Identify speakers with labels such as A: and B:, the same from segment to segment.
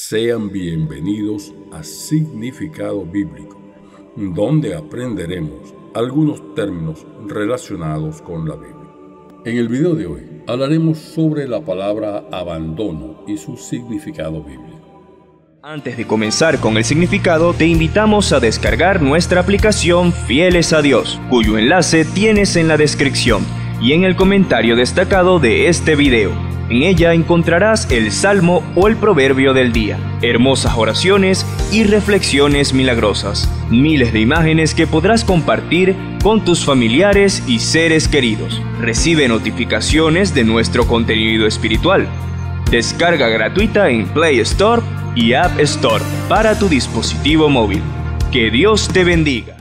A: Sean bienvenidos a Significado Bíblico, donde aprenderemos algunos términos relacionados con la Biblia. En el video de hoy hablaremos sobre la palabra abandono y su significado bíblico.
B: Antes de comenzar con el significado, te invitamos a descargar nuestra aplicación Fieles a Dios, cuyo enlace tienes en la descripción y en el comentario destacado de este video. En ella encontrarás el salmo o el proverbio del día, hermosas oraciones y reflexiones milagrosas, miles de imágenes que podrás compartir con tus familiares y seres queridos. Recibe notificaciones de nuestro contenido espiritual. Descarga gratuita en Play Store y App Store para tu dispositivo móvil. Que Dios te bendiga.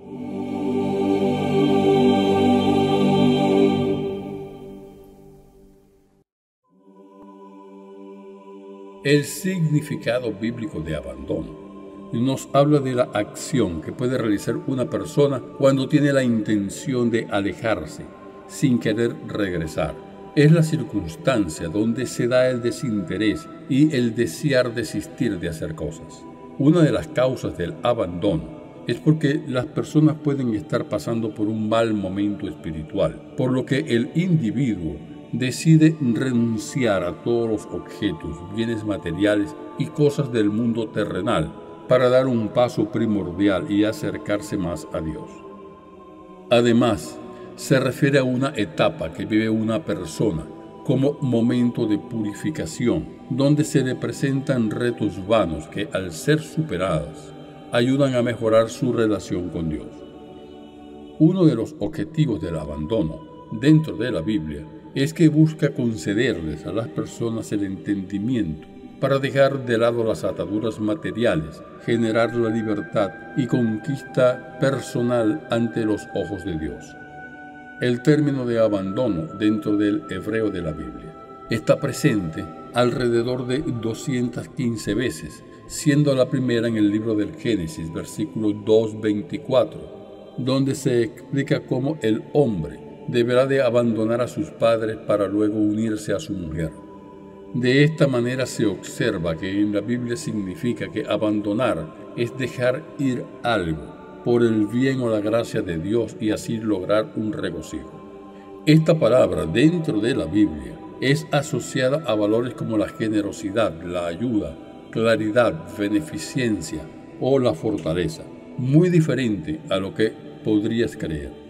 A: El significado bíblico de abandono nos habla de la acción que puede realizar una persona cuando tiene la intención de alejarse sin querer regresar. Es la circunstancia donde se da el desinterés y el desear desistir de hacer cosas. Una de las causas del abandono es porque las personas pueden estar pasando por un mal momento espiritual, por lo que el individuo decide renunciar a todos los objetos, bienes materiales y cosas del mundo terrenal para dar un paso primordial y acercarse más a Dios. Además, se refiere a una etapa que vive una persona como momento de purificación, donde se le presentan retos vanos que, al ser superados, ayudan a mejorar su relación con Dios. Uno de los objetivos del abandono dentro de la Biblia es que busca concederles a las personas el entendimiento para dejar de lado las ataduras materiales, generar la libertad y conquista personal ante los ojos de Dios. El término de abandono dentro del hebreo de la Biblia está presente alrededor de 215 veces, siendo la primera en el libro del Génesis, versículo 2:24, donde se explica cómo el hombre deberá de abandonar a sus padres para luego unirse a su mujer. De esta manera se observa que en la Biblia significa que abandonar es dejar ir algo por el bien o la gracia de Dios y así lograr un regocijo. Esta palabra dentro de la Biblia es asociada a valores como la generosidad, la ayuda, claridad, beneficencia o la fortaleza, muy diferente a lo que podrías creer.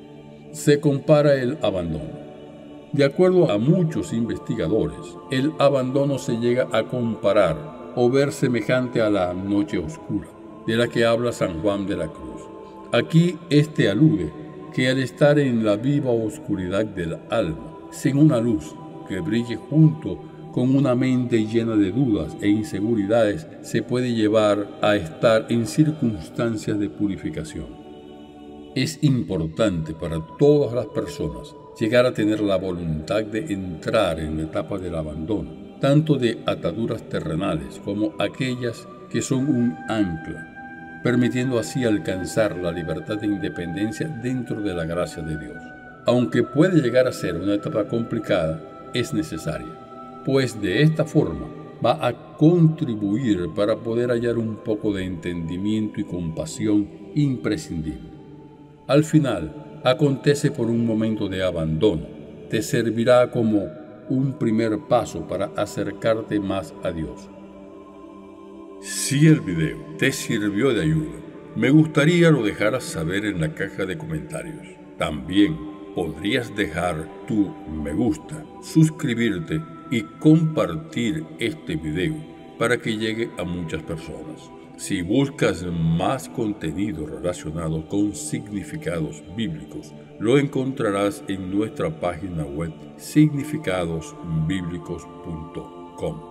A: Se compara el abandono. De acuerdo a muchos investigadores, el abandono se llega a comparar o ver semejante a la noche oscura, de la que habla San Juan de la Cruz. Aquí este alude que al estar en la viva oscuridad del alma, sin una luz que brille junto con una mente llena de dudas e inseguridades, se puede llevar a estar en circunstancias de purificación. Es importante para todas las personas llegar a tener la voluntad de entrar en la etapa del abandono, tanto de ataduras terrenales como aquellas que son un ancla, permitiendo así alcanzar la libertad e independencia dentro de la gracia de Dios. Aunque puede llegar a ser una etapa complicada, es necesaria, pues de esta forma va a contribuir para poder hallar un poco de entendimiento y compasión imprescindible. Al final, acontece por un momento de abandono. Te servirá como un primer paso para acercarte más a Dios. Si el video te sirvió de ayuda, me gustaría lo dejaras saber en la caja de comentarios. También podrías dejar tu me gusta, suscribirte y compartir este video para que llegue a muchas personas. Si buscas más contenido relacionado con significados bíblicos, lo encontrarás en nuestra página web significadosbiblicos.com.